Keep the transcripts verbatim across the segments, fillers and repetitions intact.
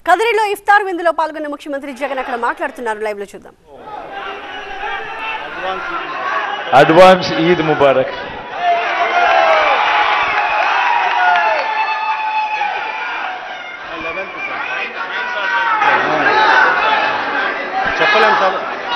కదిరిలో ఇఫ్తార్ విందులో పాల్గొన్న ముఖ్యమంత్రి జగన్ అక్కడ మాట్లాడుతున్నారు. లైవ్ లో చూద్దాం. అడ్వాన్స్ ఈద్ ముబారక్. చెప్పలేం సార్.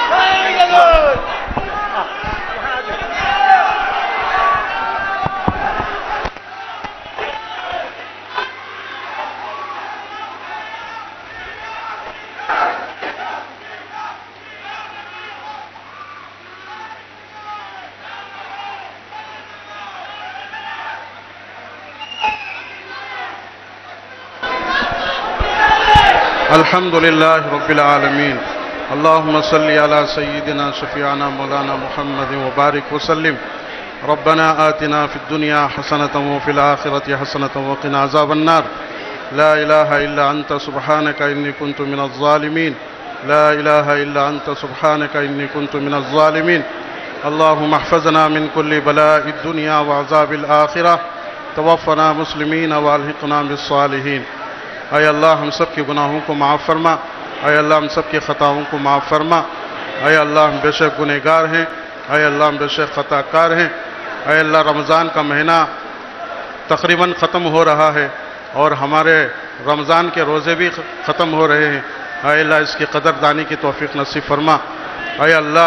الحمدللہ رب العالمین. اللہم صلی علی سیدنا شفیعنا مولانا محمد وبارک وسلم. ربنا آتنا فی الدنیا حسنة وفی الآخرة حسنة وقنا عذاب النار. لا الہ الا انت سبحانک انی کنت من الظالمین. لا الہ الا انت سبحانک انی کنت من الظالمین. اللہم احفظنا من کل بلاء الدنیا وعذاب الآخرة. توفنا مسلمین والحقنا بالصالحین. اے اللہ ہم سب کے گناہوں کو معاف فرما. اے اللہ ہم سب کی خطاؤں کو معاف فرما. اے اللہ ہم بے شک گنہگار ہیں. اے اللہ ہم بے شک خطا کار ہیں. اے اللہ رمضان کا مہینہ تقریباً ختم ہو رہا ہے اور ہمارے رمضان کے روزے بھی ختم ہو رہے ہیں. اے اللہ اس کی قدر دانی کی توفیق نصیب فرما. اے اللہ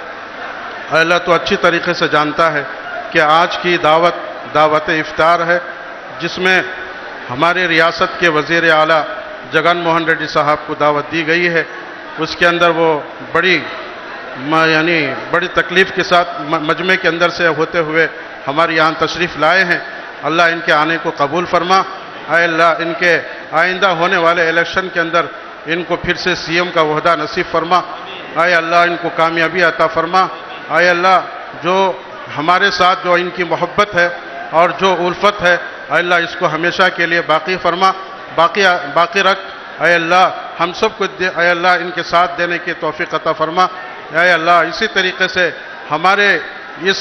اے اللہ تو اچھی طریقے سے جانتا ہے کہ آج کی دعوت دعوت افطار ہے جس میں ہماری ریاست کے وزیر اعلیٰ جگن موہن ریڈی صاحب کو دعوت دی گئی ہے. اس کے اندر وہ بڑی یعنی بڑی تکلیف کے ساتھ مجمع کے اندر سے ہوتے ہوئے ہمارے یہاں تشریف لائے ہیں. اللہ ان کے آنے کو قبول فرما. اے اللہ ان کے آئندہ ہونے والے الیکشن کے اندر ان کو پھر سے سی ایم کا عہدہ نصیب فرما. اے اللہ ان کو کامیابی عطا فرما. اے اللہ جو ہمارے ساتھ جو ان کی محبت ہے اور جو الفت ہے اے اللہ اس کو ہمیشہ کے لیے باقی فرما باقی باقی رکھ. اے اللہ ہم سب کو اے اللہ ان کے ساتھ دینے کی توفیق عطا فرما. اے اللہ اسی طریقے سے ہمارے اس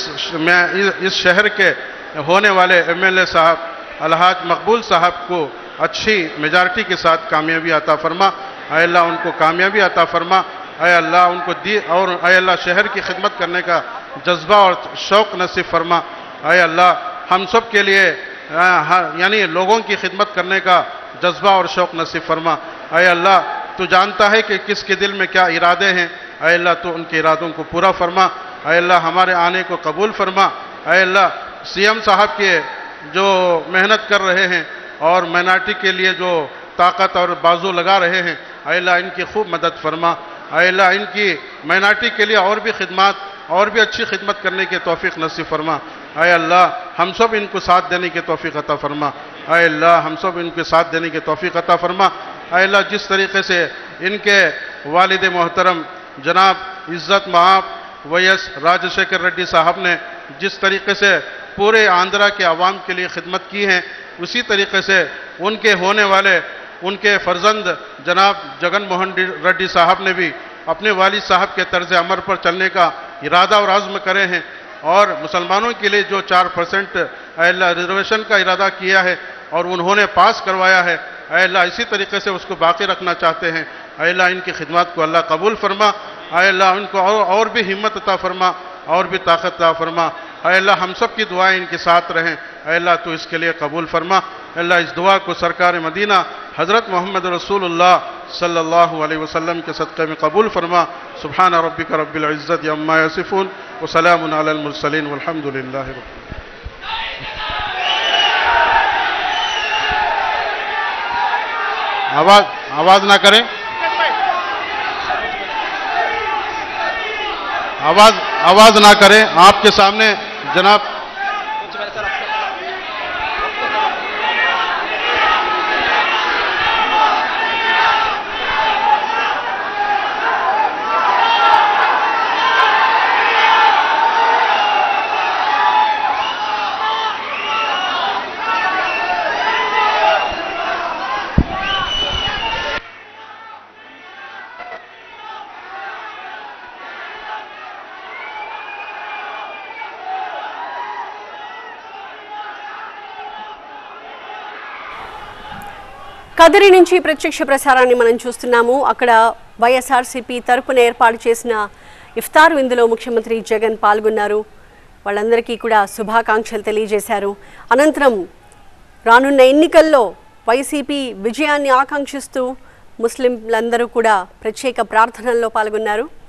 اس شہر کے ہونے والے ایم ایل اے صاحب الحاج مقبول صاحب کو اچھی میجارٹی کے ساتھ کامیابی عطا فرما. اے اللہ ان کو کامیابی عطا فرما. اے اللہ ان کو دی اور اے اللہ شہر کی خدمت کرنے کا جذبہ اور شوق نصیب فرما. اے اللہ ہم سب کے لیے یعنی لوگوں کی خدمت کرنے کا جذبہ اور شوق نصیب فرما. اے اللہ تو جانتا ہے کہ کس کے دل میں کیا ارادے ہیں. اے اللہ تو ان کے ارادوں کو پورا فرما. اے اللہ ہمارے آنے کو قبول فرما. اے اللہ سی ایم صاحب کے جو محنت کر رہے ہیں اور مائنارٹی کے لیے جو طاقت اور بازو لگا رہے ہیں اے اللہ ان کی خوب مدد فرما. اے اللہ ان کی مائنارٹی کے لیے اور بھی خدمات اور بھی اچھی خدمت کرنے کی توفیق نصیب فرما. اے اللہ ہم سب ان کو ساتھ دینے کی توفیق عطا فرما. اے اللہ ہم سب ان کے ساتھ دینے کی توفیق عطا فرما. اے اللہ جس طریقے سے ان کے والد محترم جناب عزت مآب وی ایس راجشیکھر ریڈی صاحب نے جس طریقے سے پورے آندھرا کے عوام کے لیے خدمت کی ہیں اسی طریقے سے ان کے ہونے والے ان کے فرزند جناب جگن موہن ریڈی صاحب نے بھی اپنے والد صاحب کے طرز عمل پر چلنے کا ارادہ اور عزم کرے ہیں اور مسلمانوں کے لیے جو چار پرسنٹ اے اللہ ریزرویشن کا ارادہ کیا ہے اور انہوں نے پاس کروایا ہے اے اللہ اسی طریقے سے اس کو باقی رکھنا چاہتے ہیں. اے اللہ ان کی خدمات کو اللہ قبول فرما. اے اللہ ان کو اور اور بھی ہمت عطا فرما اور بھی طاقت عطا فرما. اے اللہ ہم سب کی دعائیں ان کے ساتھ رہیں. اے اللہ تو اس کے لیے قبول فرما. اے اللہ اس دعا کو سرکار مدینہ حضرت محمد رسول اللہ صلی اللہ علیہ وسلم کے صدقے میں قبول فرما. سبحان ربک رب العزت عما یصفون وسلام علی المرسلین والحمد للہ رب آواز آواز نہ کریں آواز آواز نہ کریں آپ کے سامنے جناب కదిరి నుంచి ప్రత్యక్ష ప్రసారాన్ని మనం చూస్తున్నాము. అక్కడ వైఎస్ఆర్సీపీ తరపున ఏర్పాటు చేసిన ఇఫ్తార్ విందులో ముఖ్యమంత్రి జగన్ పాల్గొన్నారు. వాళ్ళందరికీ కూడా శుభాకాంక్షలు తెలియజేశారు. అనంతరం రానున్న ఎన్నికల్లో వైసీపీ విజయాన్ని ఆకాంక్షిస్తూ ముస్లింలందరూ కూడా ప్రత్యేక ప్రార్థనల్లో పాల్గొన్నారు.